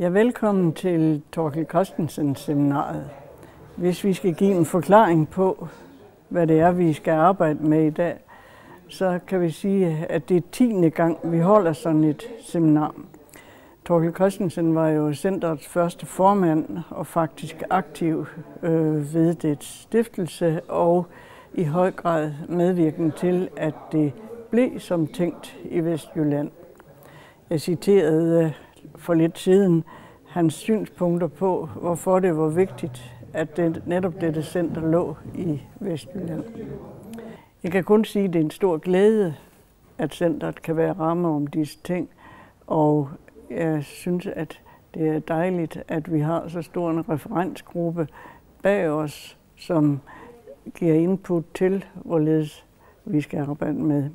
Ja, velkommen til Thorkild Christensen seminaret. Hvis vi skal give en forklaring på, hvad det er, vi skal arbejde med i dag, så kan vi sige, at det er 10. gang, vi holder sådan et seminar. Thorkild Christensen var jo centerets første formand og faktisk aktiv ved dets stiftelse og i høj grad medvirkende til, at det blev som tænkt i Vestjylland. Jeg citerede for lidt siden hans synspunkter på, hvorfor det var vigtigt, at netop dette center lå i Vestjylland. Jeg kan kun sige, at det er en stor glæde, at centret kan være ramme om disse ting, og jeg synes, at det er dejligt, at vi har så stor en referensgruppe bag os, som giver input til, hvorledes vi skal arbejde med.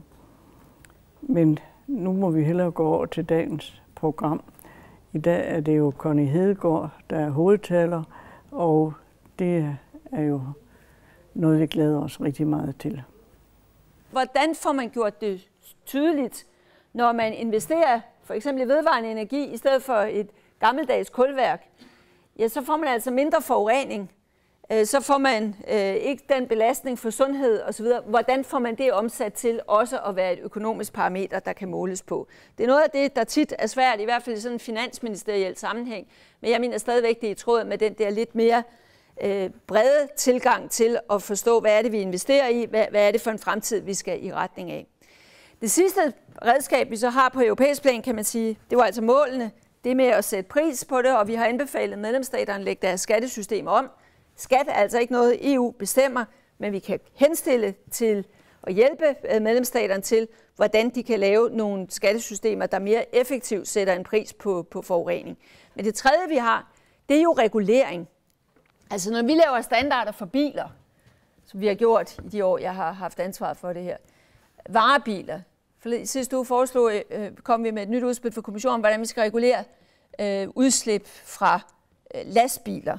Men nu må vi hellere gå over til dagens program. I dag er det jo Connie Hedegaard, der er hovedtaler, og det er jo noget, vi glæder os rigtig meget til. Hvordan får man gjort det tydeligt, når man investerer for eksempel i vedvarende energi i stedet for et gammeldags kulværk? Ja, så får man altså mindre forurening. Så får man ikke den belastning for sundhed osv. Hvordan får man det omsat til også at være et økonomisk parameter, der kan måles på? Det er noget af det, der tit er svært, i hvert fald i sådan en finansministeriel sammenhæng. Men jeg mener stadigvæk, det er i tråd med den der lidt mere brede tilgang til at forstå, hvad er det, vi investerer i, hvad er det for en fremtid, vi skal i retning af. Det sidste redskab, vi så har på europæisk plan, kan man sige, det var altså målene. Det med at sætte pris på det, og vi har anbefalet medlemsstaterne at lægge deres skattesystem om. Skat er altså ikke noget, EU bestemmer, men vi kan henstille til at hjælpe medlemsstaterne til, hvordan de kan lave nogle skattesystemer, der mere effektivt sætter en pris på forurening. Men det tredje, vi har, det er jo regulering. Altså når vi laver standarder for biler, som vi har gjort i de år, jeg har haft ansvar for det her, varebiler. Sidste uge kom vi med et nyt udspil for kommissionen, hvordan vi skal regulere udslip fra lastbiler.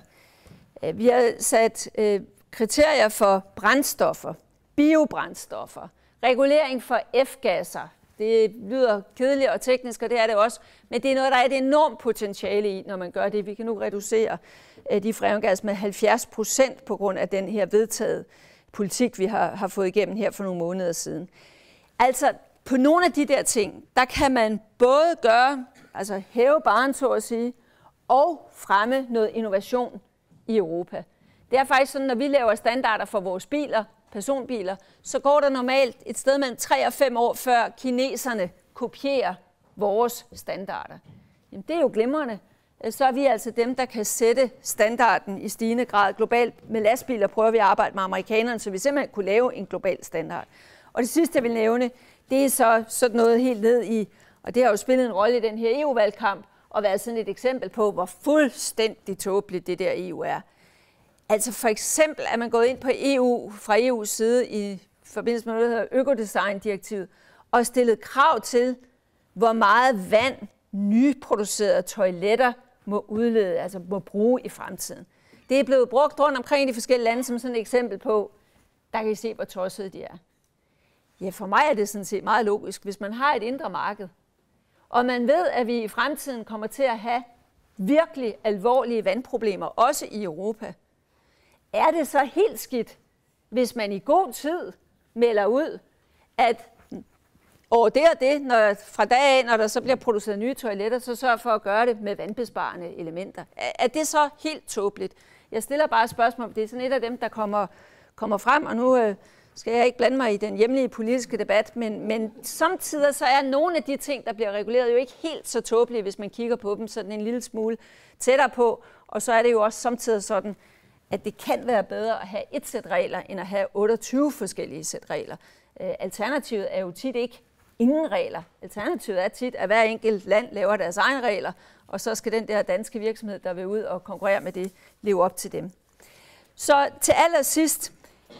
Vi har sat kriterier for brændstoffer, biobrændstoffer, regulering for F-gasser. Det lyder kedeligt og teknisk, og det er det også, men det er noget, der er et enormt potentiale i, når man gør det. Vi kan nu reducere de freongas med 70% på grund af den her vedtaget politik, vi har fået igennem her for nogle måneder siden. Altså, på nogle af de der ting, der kan man både gøre, altså hæve barren, så at sige, og fremme noget innovation i Europa. Det er faktisk sådan, når vi laver standarder for vores biler, personbiler, så går der normalt et sted mellem 3 og 5 år, før kineserne kopierer vores standarder. Jamen, det er jo glimrende. Så er vi altså dem, der kan sætte standarden i stigende grad globalt. Med lastbiler prøver vi at arbejde med amerikanerne, så vi simpelthen kunne lave en global standard. Og det sidste, jeg vil nævne, det er så sådan noget helt ned i, og det har jo spillet en rolle i den her EU-valgkamp, og været sådan et eksempel på, hvor fuldstændig tåbeligt det der EU er. Altså for eksempel er man gået ind på EU, fra EU's side i forbindelse med noget, der hedder økodesign-direktivet, og stillet krav til, hvor meget vand nyproducerede toiletter må udlede, altså må bruge i fremtiden. Det er blevet brugt rundt omkring i de forskellige lande som sådan et eksempel på, der kan I se, hvor tossede de er. Ja, for mig er det sådan set meget logisk. Hvis man har et indre marked, og man ved, at vi i fremtiden kommer til at have virkelig alvorlige vandproblemer, også i Europa, er det så helt skidt, hvis man i god tid melder ud, at det og det, fra dag af, når der så bliver produceret nye toiletter, så sørger for at gøre det med vandbesparende elementer. Er det så helt tåbeligt? Jeg stiller bare et spørgsmål, det er sådan et af dem, der kommer frem, og nu skal jeg ikke blande mig i den hjemlige politiske debat, men samtidig så er nogle af de ting, der bliver reguleret, jo ikke helt så tåbelige, hvis man kigger på dem sådan en lille smule tættere på. Og så er det jo også samtidig sådan, at det kan være bedre at have et sæt regler, end at have 28 forskellige sæt regler. Alternativet er jo tit ikke ingen regler. Alternativet er tit, at hver enkelt land laver deres egne regler, og så skal den der danske virksomhed, der vil ud og konkurrere med det, leve op til dem. Så til allersidst,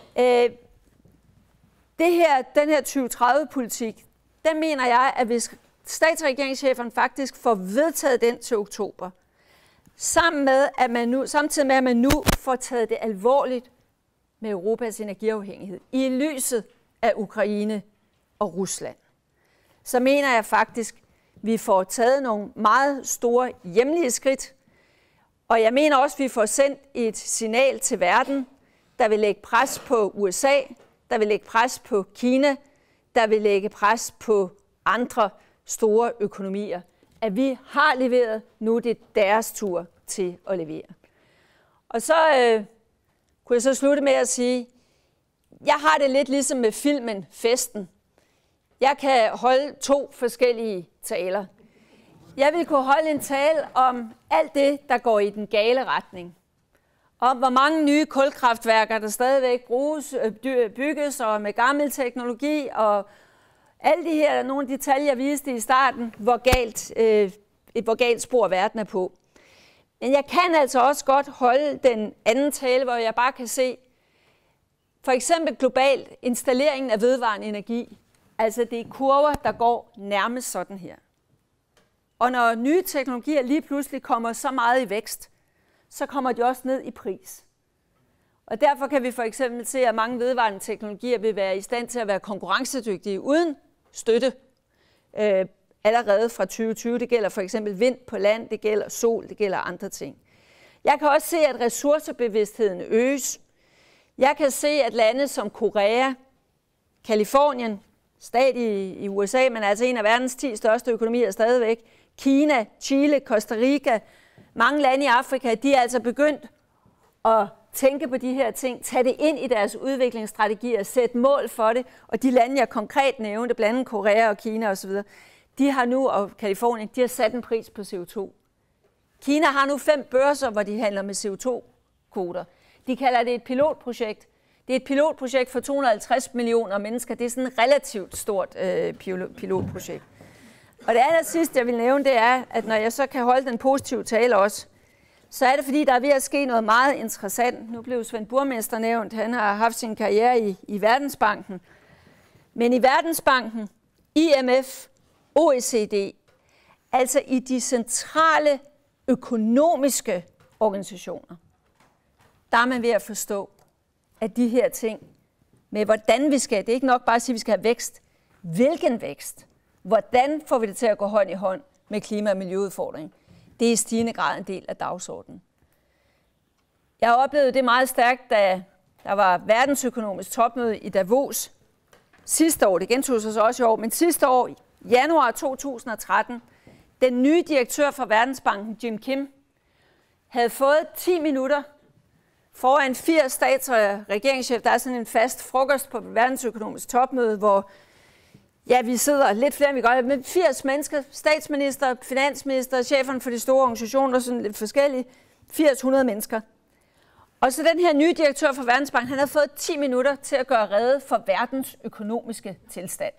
den her 2030-politik, den mener jeg, at hvis stats- og regeringscheferne faktisk får vedtaget den til oktober, samtidig med, at man nu får taget det alvorligt med Europas energiafhængighed, i lyset af Ukraine og Rusland, så mener jeg faktisk, Vi får taget nogle meget store hjemlige skridt, og jeg mener også, at vi får sendt et signal til verden, der vil lægge pres på USA, der vil lægge pres på Kina, der vil lægge pres på andre store økonomier. At vi har leveret, nu er det deres tur til at levere. Og så kunne jeg så slutte med at sige, jeg har det lidt ligesom med filmen Festen. Jeg kan holde 2 forskellige taler. Jeg vil kunne holde en tale om alt det, der går i den gale retning. Om hvor mange nye kulkraftværker, der stadigvæk bygges, og med gammel teknologi, og alle de her, nogle af de tal, jeg viste i starten, hvor galt spor verden er på. Men jeg kan altså også godt holde den anden tale, hvor jeg bare kan se, for eksempel globalt installeringen af vedvarende energi. Altså det er kurver, der går nærmest sådan her. Og når nye teknologier lige pludselig kommer så meget i vækst, så kommer de også ned i pris. Og derfor kan vi for eksempel se, at mange vedvarende teknologier vil være i stand til at være konkurrencedygtige uden støtte allerede fra 2020. Det gælder for eksempel vind på land, det gælder sol, det gælder andre ting. Jeg kan også se, at ressourcebevidstheden øges. Jeg kan se, at lande som Korea, Kalifornien, stat i USA, men altså en af verdens 10 største økonomier stadigvæk, Kina, Chile, Costa Rica, mange lande i Afrika, de er altså begyndt at tænke på de her ting, tage det ind i deres udviklingsstrategier, sætte mål for det, og de lande, jeg konkret nævnte, blandt andet Korea og Kina osv., de har nu, og Kalifornien, de har sat en pris på CO2. Kina har nu 5 børser, hvor de handler med CO2-kvoter. De kalder det et pilotprojekt. Det er et pilotprojekt for 250 millioner mennesker. Det er sådan et relativt stort pilotprojekt. Og det aller sidste, jeg vil nævne, det er, at når jeg så kan holde den positive tale også, så er det, fordi der er ved at ske noget meget interessant. Nu blev Svend Burmester nævnt. Han har haft sin karriere i Verdensbanken. Men i Verdensbanken, IMF, OECD, altså i de centrale økonomiske organisationer, der er man ved at forstå, at de her ting med, hvordan vi skal, det er ikke nok bare at sige, at vi skal have vækst. Hvilken vækst? Hvordan får vi det til at gå hånd i hånd med klima- og miljøudfordringen? Det er i stigende grad en del af dagsordenen. Jeg har oplevet det meget stærkt, da der var verdensøkonomisk topmøde i Davos sidste år. Det gentog sig så også i år, men sidste år, januar 2013, den nye direktør for Verdensbanken, Jim Kim, havde fået 10 minutter foran 80 stats- og regeringschef. Der er sådan en fast frokost på verdensøkonomisk topmøde, hvor vi sidder lidt flere, end vi gør, med 80 mennesker, statsminister, finansminister, cheferne for de store organisationer, sådan lidt forskellige, 80-100 mennesker. Og så den her nye direktør for Verdensbanken, han har fået 10 minutter til at gøre rede for verdens økonomiske tilstand.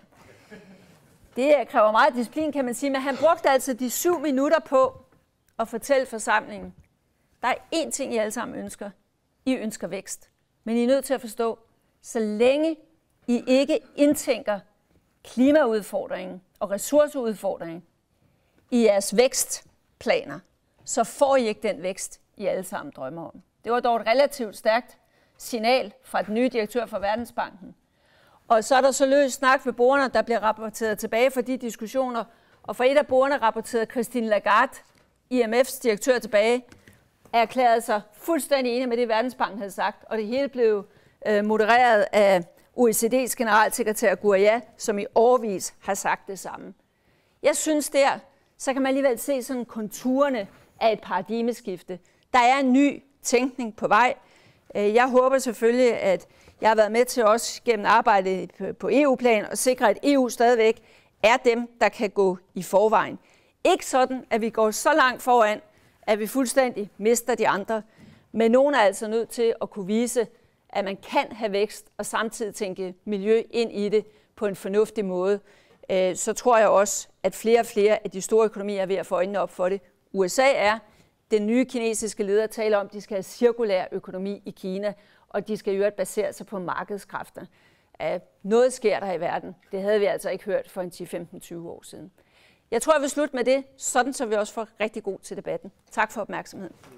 Det kræver meget disciplin, kan man sige, men han brugte altså de 7 minutter på at fortælle forsamlingen. Der er én ting, I alle sammen ønsker. I ønsker vækst. Men I er nødt til at forstå, så længe I ikke indtænker klimaudfordringen og ressourceudfordringen i jeres vækstplaner, så får I ikke den vækst, I alle sammen drømmer om. Det var dog et relativt stærkt signal fra den nye direktør for Verdensbanken. Og så er der så løs snak ved bordene, der bliver rapporteret tilbage fra de diskussioner. Og fra et af bordene rapporterede Christine Lagarde, IMF's direktør, tilbage, erklærede sig fuldstændig enig med det, Verdensbanken havde sagt. Og det hele blev modereret af OECD's generalsekretær Gurria, som i årevis har sagt det samme. Jeg synes så kan man alligevel se sådan konturerne af et paradigmeskifte. Der er en ny tænkning på vej. Jeg håber selvfølgelig, at jeg har været med til også gennem arbejdet på EU-plan at sikre, at EU stadigvæk er dem, der kan gå i forvejen. Ikke sådan, at vi går så langt foran, at vi fuldstændig mister de andre, men nogen er altså nødt til at kunne vise, at man kan have vækst og samtidig tænke miljø ind i det på en fornuftig måde. Så tror jeg også, at flere og flere af de store økonomier er ved at få øjnene op for det. USA er. Den nye kinesiske leder taler om, at de skal have cirkulær økonomi i Kina, og de skal i øvrigt basere sig på markedskræfter. Noget sker der i verden. Det havde vi altså ikke hørt for en 10-15-20 år siden. Jeg tror, jeg vil slutte med det, sådan så vi også får rigtig god til debatten. Tak for opmærksomheden.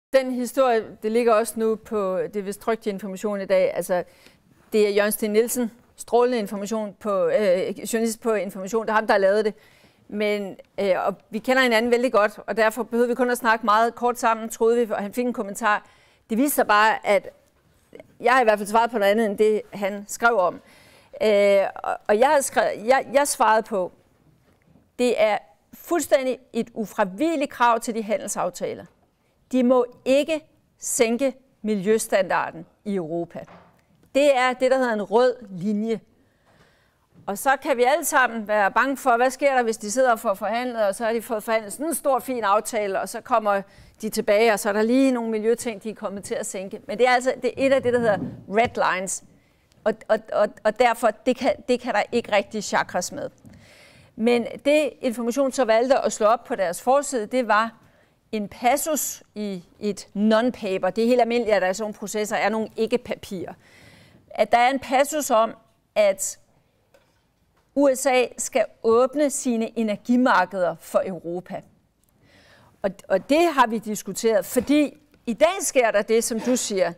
Den historie, det ligger også nu på, det er vist trykt i Information i dag, altså det er Jørgen Steen Nielsen, strålende information på, journalist på Information, det er ham, der har lavet det. Men og vi kender hinanden vældig godt, og derfor behøvede vi kun at snakke meget kort sammen, troede vi, og han fik en kommentar. Det viste sig bare, at jeg har i hvert fald svaret på noget andet, end det han skrev om. Og jeg svarede på, det er fuldstændig et ufravigeligt krav til de handelsaftaler. De må ikke sænke miljøstandarden i Europa. Det er det, der hedder en rød linje. Og så kan vi alle sammen være bange for, hvad sker der, hvis de sidder og får forhandlet, og så har de fået forhandlet sådan en stor, fin aftale, og så kommer de tilbage, og så er der lige nogle miljøting, de er kommet til at sænke. Men det er altså et af det, der hedder red lines, og derfor, det kan der ikke rigtig chakras med. Men det Information så valgte at slå op på deres forside, det var en passus i et non-paper. Det er helt almindeligt, at der er sådan nogle processer, er nogle ikke-papirer. At der er en passus om, at USA skal åbne sine energimarkeder for Europa. Og det har vi diskuteret, fordi i dag sker der det, som du siger.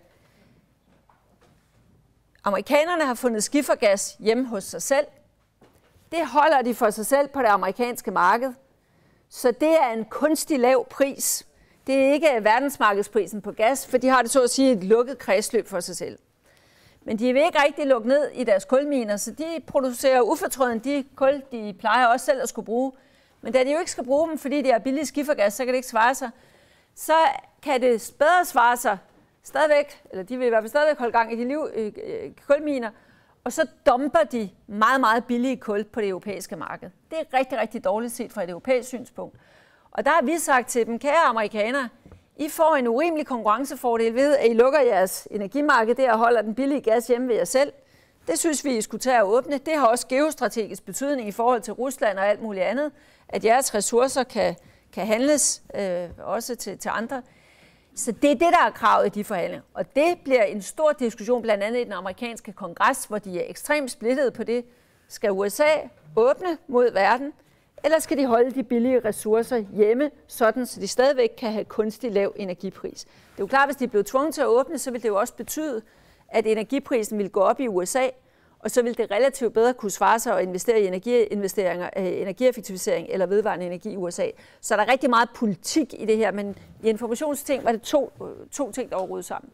Amerikanerne har fundet skifergas hjemme hos sig selv. Det holder de for sig selv på det amerikanske marked. Så det er en kunstig lav pris. Det er ikke verdensmarkedsprisen på gas, for de har det så at sige et lukket kredsløb for sig selv. Men de vil ikke rigtig lukke ned i deres kulminer, så de producerer ufortrøden de kul, de plejer også selv at skulle bruge. Men da de jo ikke skal bruge dem, fordi de er billig skifergas, så kan det ikke svare sig. Så kan det bedre svare sig stadigvæk, eller de vil i hvert fald stadigvæk holde gang i de kulminer, og så dumper de meget, meget billige kul på det europæiske marked. Det er rigtig, rigtig dårligt set fra et europæisk synspunkt. Og der har vi sagt til dem, kære amerikanere, I får en urimelig konkurrencefordel ved, at I lukker jeres energimarked der og holder den billige gas hjemme ved jer selv. Det synes vi, I skulle tage at åbne. Det har også geostrategisk betydning i forhold til Rusland og alt muligt andet, at jeres ressourcer kan handles også til andre. Så det er det, der er kravet i de forhandlinger. Og det bliver en stor diskussion, blandt andet i den amerikanske kongres, hvor de er ekstremt splittede på det. Skal USA åbne mod verden, eller skal de holde de billige ressourcer hjemme, sådan så de stadigvæk kan have kunstig lav energipris? Det er jo klart, hvis de blev tvunget til at åbne, så vil det jo også betyde, at energiprisen vil gå op i USA, og så vil det relativt bedre kunne svare sig at investere i energieffektivisering eller vedvarende energi i USA. Så der er rigtig meget politik i det her, men i informationsting var det to ting, der var rodet sammen.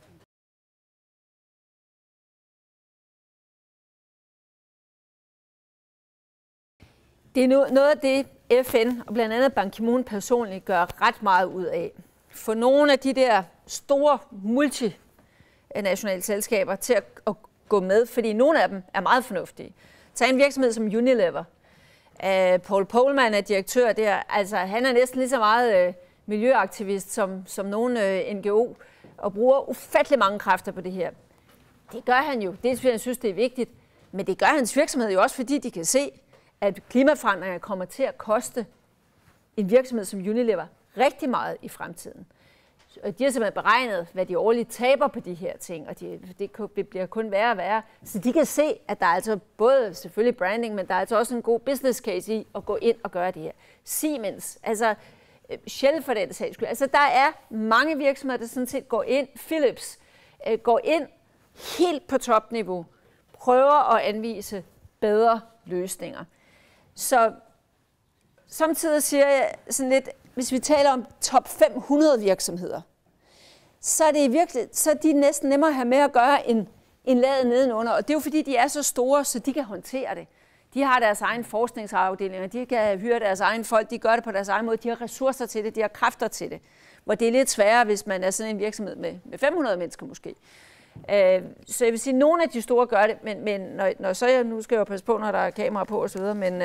Det er noget af det, FN og blandt andet Ban Ki-moon personligt gør ret meget ud af. For nogle af de der store multinationale selskaber til at gå med, fordi nogle af dem er meget fornuftige. Tag en virksomhed som Unilever. Paul Polman er direktør der. Altså, han er næsten lige så meget miljøaktivist som nogle NGO, og bruger ufattelig mange kræfter på det her. Det gør han jo. Dels fordi han synes, det er vigtigt, men det gør hans virksomhed jo også, fordi de kan se, at klimaforandringer kommer til at koste en virksomhed som Unilever rigtig meget i fremtiden. De har simpelthen beregnet, hvad de årligt taber på de her ting, og det bliver kun værre og værre. Så de kan se, at der er altså både selvfølgelig branding, men der er altså også en god business case i at gå ind og gøre det her. Siemens, altså Shell for den sags skyld. Altså der er mange virksomheder, der sådan set går ind, Philips går ind helt på topniveau, prøver at anvise bedre løsninger. Så samtidig siger jeg sådan lidt, hvis vi taler om top 500 virksomheder, så er det virkelig, så er de næsten nemmere at have med at gøre en laget nedenunder. Og det er jo fordi, de er så store, så de kan håndtere det. De har deres egen forskningsafdelinger, de kan hyre deres egen folk, de gør det på deres egen måde, de har ressourcer til det, de har kræfter til det. Hvor det er lidt sværere, hvis man er sådan en virksomhed med 500 mennesker måske. Så jeg vil sige, at nogle af de store gør det, men når så jeg, nu skal jeg jo passe på, når der er kamera på osv., men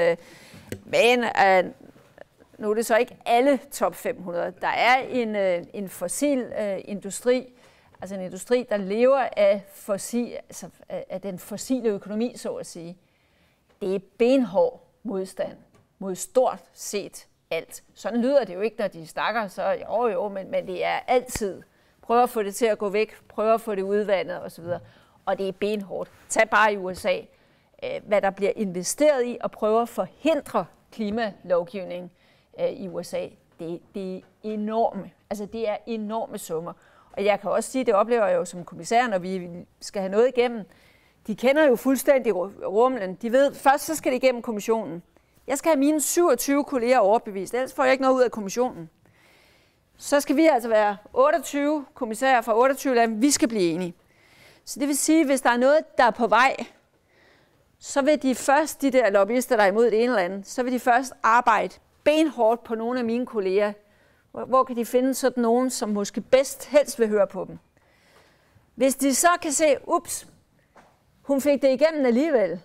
nu er det så ikke alle top 500. Der er en fossil industri, altså en industri, der lever af, af den fossile økonomi, så at sige. Det er benhård modstand mod stort set alt. Sådan lyder det jo ikke, når de snakker, så jo, men det er altid. Prøv at få det til at gå væk, prøv at få det udvandet osv. Og det er benhårdt. Tag bare i USA, hvad der bliver investeret i, og prøve at forhindre klimalovgivning i USA. det er enorme. Altså det er enorme summer. Og jeg kan også sige, det oplever jeg jo som kommissær, når vi skal have noget igennem. De kender jo fuldstændig rumlen. De ved, først så skal det igennem kommissionen. Jeg skal have mine 27 kolleger overbevist, ellers får jeg ikke noget ud af kommissionen. Så skal vi altså være 28 kommissærer fra 28 lande, vi skal blive enige. Så det vil sige, hvis der er noget, der er på vej, så vil de først, de der lobbyister, der er imod det ene eller andet, så vil de først arbejde benhårdt på nogle af mine kolleger. Hvor kan de finde sådan nogen, som måske helst vil høre på dem? Hvis de så kan se, ups, hun fik det igennem alligevel,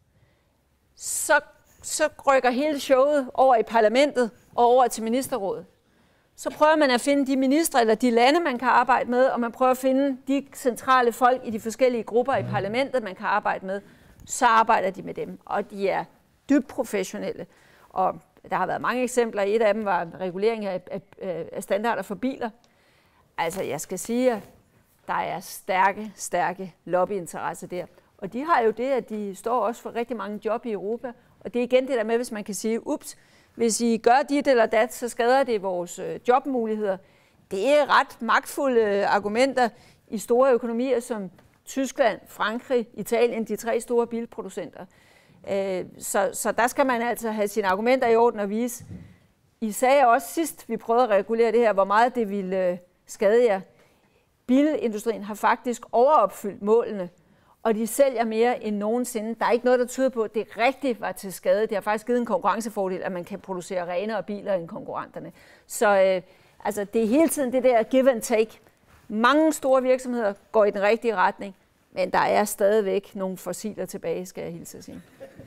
så rykker hele showet over i parlamentet og over til ministerrådet. Så prøver man at finde de ministre eller de lande, man kan arbejde med, og man prøver at finde de centrale folk i de forskellige grupper i parlamentet, man kan arbejde med. Så arbejder de med dem, og de er dybt professionelle. Og der har været mange eksempler. Et af dem var regulering af standarder for biler. Altså, jeg skal sige, at der er stærke lobbyinteresser der. Og de har jo det, at de står også for rigtig mange job i Europa. Og det er igen det der med, hvis man kan sige, ups, hvis I gør dit eller dat, så skader det vores jobmuligheder. Det er ret magtfulde argumenter i store økonomier som Tyskland, Frankrig, Italien, de 3 store bilproducenter. Så der skal man altså have sine argumenter i orden og vise. I sagde også sidst, vi prøvede at regulere det her, hvor meget det ville skade jer. Bilindustrien har faktisk overopfyldt målene, og de sælger mere end nogensinde. Der er ikke noget, der tyder på, at det rigtigt var til skade. Det har faktisk givet en konkurrencefordel, at man kan producere renere biler end konkurrenterne. Så altså, det er hele tiden det der give and take. Mange store virksomheder går i den rigtige retning, men der er stadigvæk nogle fossiler tilbage, skal jeg hilse at sige.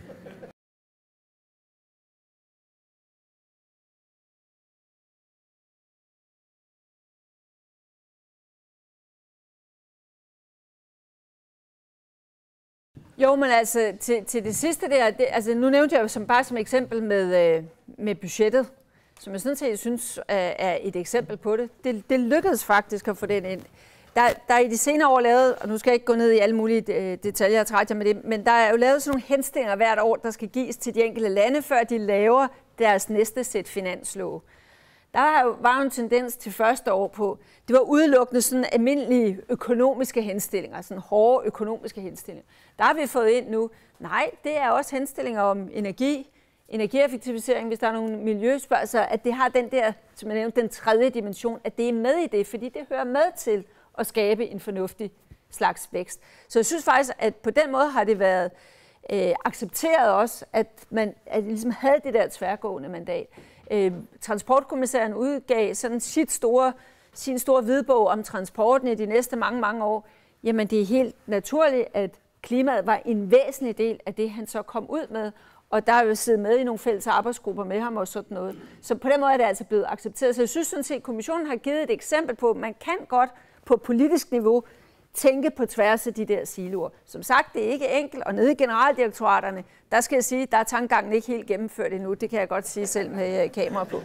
Jo, men altså til det sidste der, altså nu nævnte jeg jo bare som eksempel med budgettet, som jeg sådan set synes er et eksempel på det. Det lykkedes faktisk at få den ind. Der er i de senere år lavet, og nu skal jeg ikke gå ned i alle mulige detaljer og trætte med det, men der er jo lavet sådan nogle henstillinger hvert år, der skal gives til de enkelte lande, før de laver deres næste sæt finanslov. Der var jo en tendens til første år på, det var udelukkende sådan almindelige økonomiske henstillinger, sådan hårde økonomiske henstillinger. Der har vi fået ind nu, nej, det er også henstillinger om energieffektivisering, hvis der er nogle miljøspørgsmål, at det har den der, som jeg nævnte, den tredje dimension, at det er med i det, fordi det hører med til at skabe en fornuftig slags vækst. Så jeg synes faktisk, at på den måde har det været accepteret også, at ligesom havde det der tværgående mandat. Transportkommissæren udgav sådan sin store hvidbog om transporten i de næste mange år. Jamen det er helt naturligt, at klimaet var en væsentlig del af det, han så kom ud med. Og der er jo siddet med i nogle fælles arbejdsgrupper med ham og sådan noget. Så på den måde er det altså blevet accepteret. Så jeg synes sådan set, at kommissionen har givet et eksempel på, at man kan godt på politisk niveau tænke på tværs af de der siloer. Som sagt, det er ikke enkelt, og nede i generaldirektoraterne, der skal jeg sige, der er tankegangen ikke helt gennemført endnu. Det kan jeg godt sige selv med kamera på.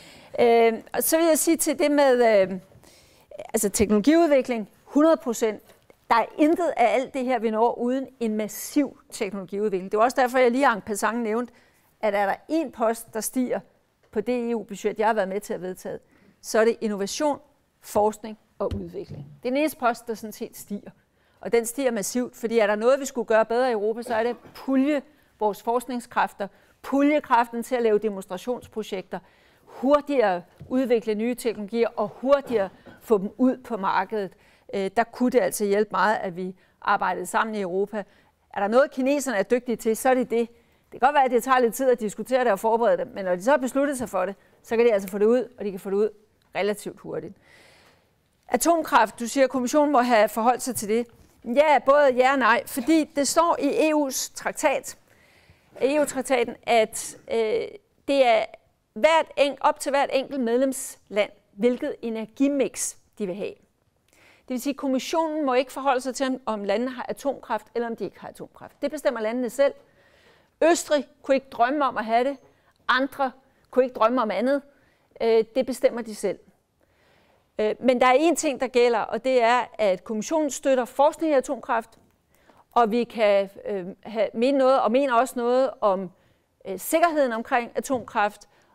Og så vil jeg sige til det med teknologiudvikling, 100%. Der er intet af alt det her, vi når uden en massiv teknologiudvikling. Det er også derfor, jeg lige en passant nævnt, at er der en post, der stiger på det EU-budget, jeg har været med til at vedtage, så er det innovation, forskning og udvikling. Det er den eneste post, der sådan set stiger. Og den stiger massivt, fordi er der noget, vi skulle gøre bedre i Europa, så er det pulje vores forskningskræfter, puljekraften til at lave demonstrationsprojekter, hurtigere udvikle nye teknologier og hurtigere få dem ud på markedet. Der kunne det altså hjælpe meget, at vi arbejdede sammen i Europa. Er der noget, kineserne er dygtige til, så er det det. Det kan godt være, at det tager lidt tid at diskutere det og forberede det, men når de så har besluttet sig for det, så kan de altså få det ud, og de kan få det ud relativt hurtigt. Atomkraft, du siger, at kommissionen må have forholdt sig til det. Ja, både ja og nej, fordi det står i EU's traktat, EU-traktaten, at det er op til hvert enkelt medlemsland, hvilket energimix de vil have. Det vil sige, at kommissionen må ikke forholde sig til, om landene har atomkraft, eller om de ikke har atomkraft. Det bestemmer landene selv. Østrig kunne ikke drømme om at have det. Andre kunne ikke drømme om andet. Det bestemmer de selv. Men der er én ting, der gælder, og det er, at kommissionen støtter forskning i atomkraft, og vi kan mene noget, og mener også noget om sikkerheden omkring atomkraft,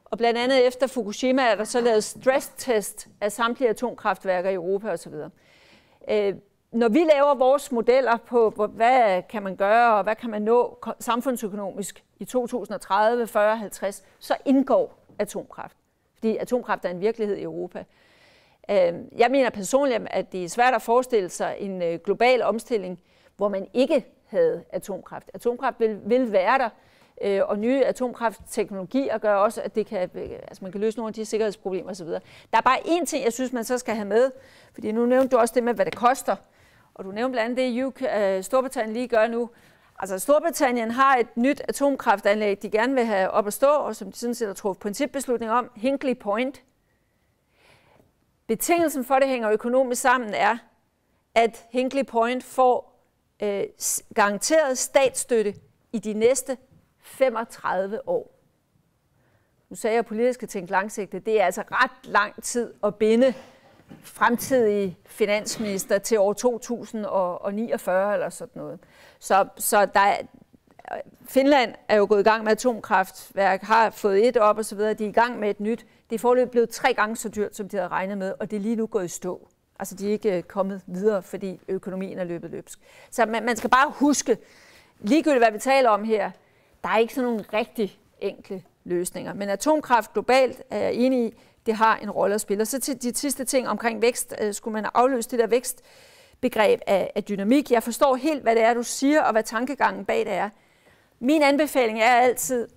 Og blandt andet efter Fukushima er der så lavet stress-test af samtlige atomkraftværker i Europa osv. Når vi laver vores modeller på, hvad kan man gøre, og hvad kan man nå samfundsøkonomisk i 2030, 40, 50, så indgår atomkraft. Fordi atomkraft er en virkelighed i Europa. Jeg mener personligt, at det er svært at forestille sig en global omstilling, hvor man ikke havde atomkraft. Atomkraft vil være der, og nye atomkraftteknologier gør også, at det kan, altså man kan løse nogle af de sikkerhedsproblemer osv. Der er bare én ting, jeg synes, man så skal have med, fordi nu nævnte du også det med, hvad det koster, og du nævnte blandt andet det, Storbritannien lige gør nu. Altså Storbritannien har et nyt atomkraftanlæg, de gerne vil have op at stå, og som de sådan set har truffet principbeslutning om, Hinkley Point. Betingelsen for det hænger økonomisk sammen er, at Hinkley Point får garanteret statsstøtte i de næste 35 år. Nu sagde jeg, at politisk skal tænke langsigtet. Det er altså ret lang tid at binde fremtidige finansminister til år 2049 eller sådan noget. Så Finland er jo gået i gang med atomkraftværk, har fået et op og så videre. De er i gang med et nyt. Det er foreløbig blevet 3 gange så dyrt, som de havde regnet med, og det er lige nu gået i stå. Altså de er ikke kommet videre, fordi økonomien er løbet løbsk. Så man skal bare huske, ligegyldigt hvad vi taler om her, der er ikke sådan nogle rigtig enkle løsninger. Men atomkraft globalt er jeg enig i, det har en rolle at spille. Og så til de sidste ting omkring vækst, skulle man afløse det der vækstbegreb af dynamik. Jeg forstår helt, hvad det er, du siger, og hvad tankegangen bag det er. Min anbefaling er altid,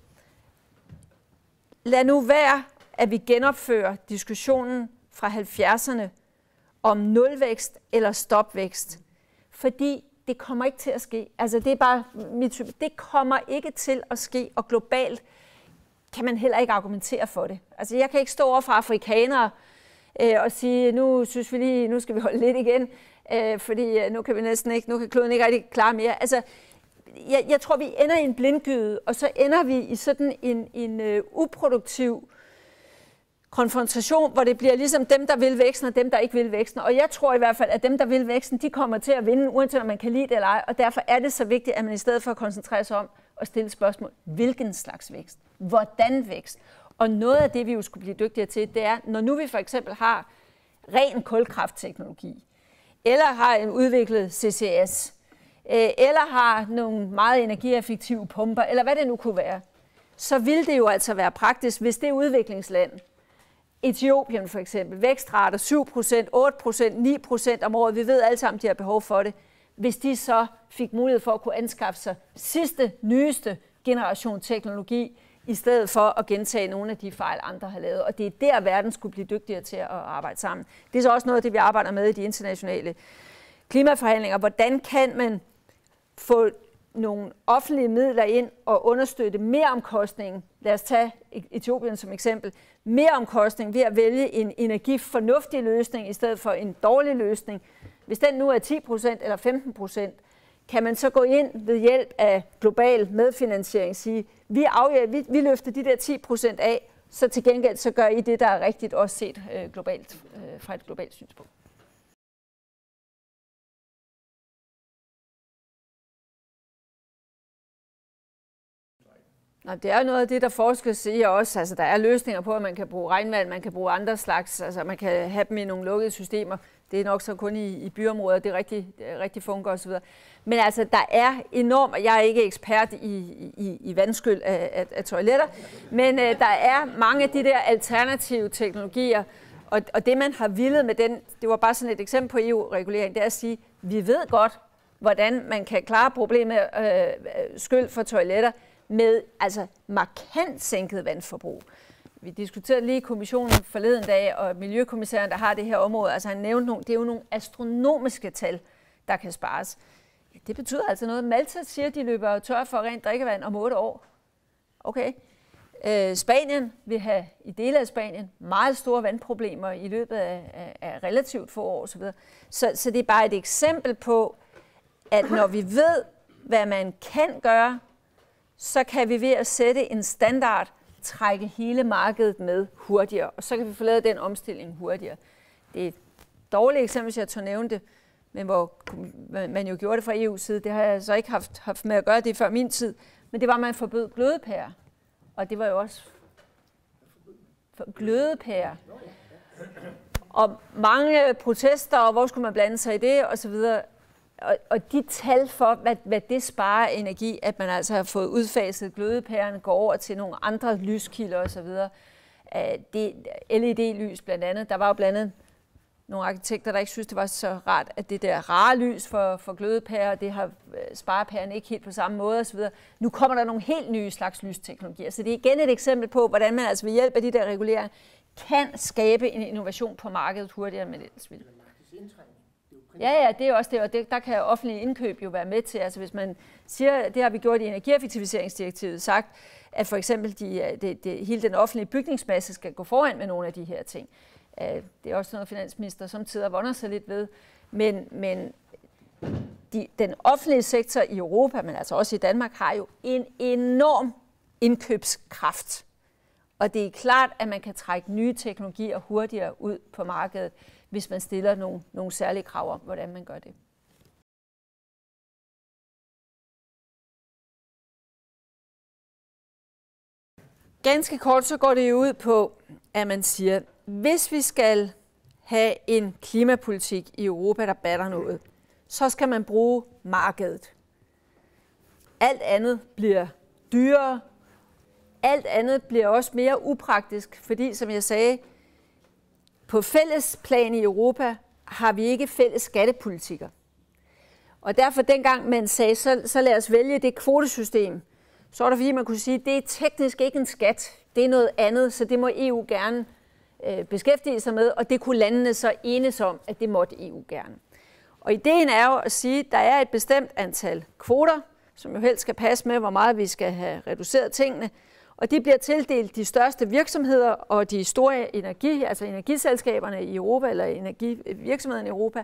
lad nu være, at vi genopfører diskussionen fra 70'erne om nulvækst eller stopvækst. Fordi det kommer ikke til at ske. Altså det er bare mit type. Det kommer ikke til at ske, og globalt kan man heller ikke argumentere for det. Altså jeg kan ikke stå over for afrikanere og sige, nu synes vi lige, nu skal vi holde lidt igen, fordi nu kan vi næsten ikke, nu kan kloden ikke rigtig klare mere. Altså jeg tror, vi ender i en blindgyde, og så ender vi i sådan en uproduktiv konfrontation, hvor det bliver ligesom dem, der vil væksten, og dem, der ikke vil væksten. Og jeg tror i hvert fald, at dem, der vil væksten, de kommer til at vinde, uanset om man kan lide det eller ej. Og derfor er det så vigtigt, at man i stedet for at koncentrere sig om at stille spørgsmål, hvilken slags vækst? Hvordan vækst? Og noget af det, vi jo skulle blive dygtigere til, det er, når nu vi for eksempel har ren kulkraftteknologi, eller har en udviklet CCS, eller har nogle meget energieffektive pumper, eller hvad det nu kunne være, så vil det jo altså være praktisk, hvis det udviklingsland, Etiopien for eksempel, vækstrater 7%, 8%, 9% om året, vi ved alle sammen, de har behov for det, hvis de så fik mulighed for at kunne anskaffe sig sidste, nyeste generation teknologi, i stedet for at gentage nogle af de fejl, andre har lavet. Og det er der, verden skulle blive dygtigere til at arbejde sammen. Det er så også noget af det, vi arbejder med i de internationale klimaforhandlinger. Hvordan kan man få nogle offentlige midler ind og understøtte meromkostningen? Lad os tage Etiopien som eksempel. Meromkostning ved at vælge en energifornuftig løsning i stedet for en dårlig løsning. Hvis den nu er 10% eller 15%, kan man så gå ind ved hjælp af global medfinansiering og sige, vi løfter de der 10% af, så til gengæld så gør I det, der er rigtigt, også set globalt, fra et globalt synspunkt. Det er noget af det, der forskes i også. Altså, der er løsninger på, at man kan bruge regnvand, man kan bruge andre slags, altså man kan have dem i nogle lukkede systemer. Det er nok så kun i byområder, det rigtig fungerer osv. Men altså, der er enormt, og jeg er ikke ekspert i vandskyld af toiletter, men der er mange af de der alternative teknologier, og det man har villet med den, det var bare sådan et eksempel på EU-regulering, det er at sige, vi ved godt, hvordan man kan klare problemet skyld for toiletter, med altså markant sænket vandforbrug. Vi diskuterede lige i kommissionen forleden dag, og miljøkommissæren, der har det her område, altså han nævnte det er jo nogle astronomiske tal, der kan spares. Ja, det betyder altså noget. Malta siger, at de løber tør for rent drikkevand om 8 år. Okay. Spanien vil have i dele af Spanien meget store vandproblemer i løbet af relativt få år osv. Så det er bare et eksempel på, at når vi ved, hvad man kan gøre, så kan vi ved at sætte en standard trække hele markedet med hurtigere, og så kan vi få lavet den omstilling hurtigere. Det er et dårligt eksempel, hvis jeg tør nævne det, men hvor man jo gjorde det fra EU's side. Det har jeg så ikke haft med at gøre det før min tid, men det var, at man forbød glødepærer, og det var jo også glødepærer. Og mange protester, og hvor skulle man blande sig i det, osv. Og de tal for, hvad det sparer energi, at man altså har fået udfaset glødepærerne, går over til nogle andre lyskilder osv. Det LED-lys blandt andet. Der var jo blandt andet nogle arkitekter, der ikke synes, det var så rart, at det der rare lys for glødepærer, det har sparepærerne ikke helt på samme måde osv. Nu kommer der nogle helt nye slags lysteknologier. Så det er igen et eksempel på, hvordan man altså ved hjælp af de der reguleringer kan skabe en innovation på markedet hurtigere end man ellers ville. Ja, det er også det, og der kan offentlige indkøb jo være med til. Altså hvis man siger, det har vi gjort i energieffektiviseringsdirektivet, sagt, at for eksempel hele den offentlige bygningsmasse skal gå foran med nogle af de her ting. Det er også noget, finansminister samtidig vonder sig lidt ved. Men den offentlige sektor i Europa, men altså også i Danmark, har jo en enorm indkøbskraft. Og det er klart, at man kan trække nye teknologier hurtigere ud på markedet, hvis man stiller nogle særlige krav om, hvordan man gør det. Ganske kort så går det jo ud på, at man siger, hvis vi skal have en klimapolitik i Europa, der batter noget, så skal man bruge markedet. Alt andet bliver dyrere. Alt andet bliver også mere upraktisk, fordi, som jeg sagde, på fælles plan i Europa har vi ikke fælles skattepolitikker. Og derfor dengang man sagde, så lad os vælge det kvotesystem, så var det fordi, man kunne sige, at det er teknisk ikke en skat, det er noget andet, så det må EU gerne beskæftige sig med, og det kunne landene så enes om, at det måtte EU gerne. Og ideen er jo at sige, at der er et bestemt antal kvoter, som jo helst skal passe med, hvor meget vi skal have reduceret tingene, og de bliver tildelt de største virksomheder og de store energiselskaberne i Europa, eller energivirksomhederne i Europa.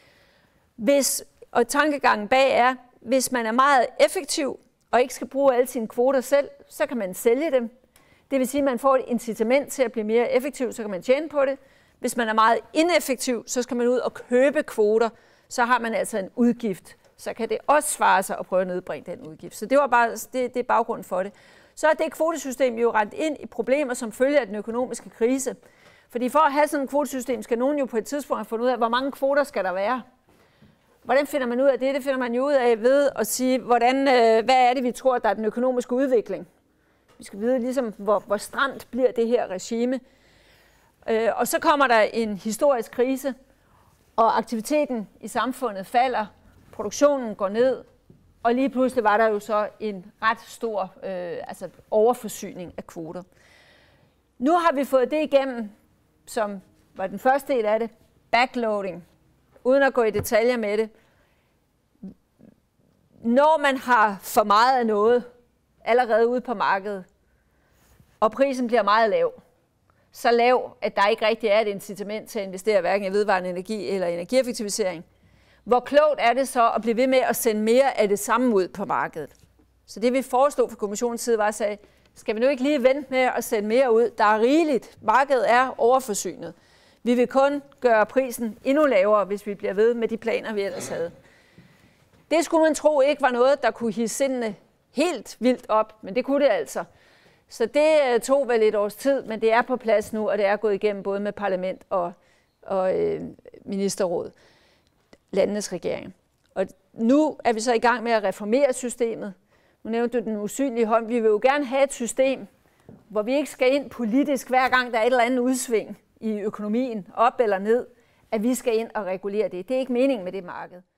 Og tankegangen bag er, hvis man er meget effektiv og ikke skal bruge alle sine kvoter selv, så kan man sælge dem. Det vil sige, at man får et incitament til at blive mere effektiv, så kan man tjene på det. Hvis man er meget ineffektiv, så skal man ud og købe kvoter, så har man altså en udgift. Så kan det også svare sig at prøve at nedbringe den udgift. Så det var bare det er baggrunden for det. Så er det kvotesystem jo rendt ind i problemer, som følger af den økonomiske krise. Fordi for at have sådan et kvotesystem, skal nogen jo på et tidspunkt have fundet ud af, hvor mange kvoter skal der være. Hvordan finder man ud af det? Det finder man jo ud af ved at sige, hvad er det, vi tror, der er den økonomiske udvikling. Vi skal vide, ligesom, hvor stramt bliver det her regime. Og så kommer der en historisk krise, og aktiviteten i samfundet falder, produktionen går ned, og lige pludselig var der jo så en ret stor overforsyning af kvoter. Nu har vi fået det igennem, som var den første del af det, backloading, uden at gå i detaljer med det. Når man har for meget af noget allerede ude på markedet, og prisen bliver meget lav, så lav, at der ikke rigtig er et incitament til at investere hverken i vedvarende energi eller energieffektivisering, hvor klogt er det så at blive ved med at sende mere af det samme ud på markedet? Så det vi foreslog fra kommissionens side var at sige, skal vi nu ikke lige vente med at sende mere ud? Der er rigeligt. Markedet er overforsynet. Vi vil kun gøre prisen endnu lavere, hvis vi bliver ved med de planer, vi ellers havde. Det skulle man tro ikke var noget, der kunne hisse sindene helt vildt op, men det kunne det altså. Så det tog vel et års tid, men det er på plads nu, og det er gået igennem både med parlament og ministerråd, landenes regering. Og nu er vi så i gang med at reformere systemet. Nu nævnte du den usynlige hånd. Vi vil jo gerne have et system, hvor vi ikke skal ind politisk, hver gang der er et eller andet udsving i økonomien, op eller ned, at vi skal ind og regulere det. Det er ikke meningen med det marked.